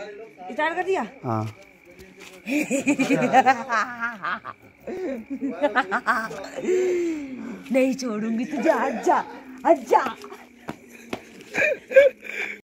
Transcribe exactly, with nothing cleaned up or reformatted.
Start कर दिया। हाँ। नहीं छोड़ूंगी तुझे, आजा आजा।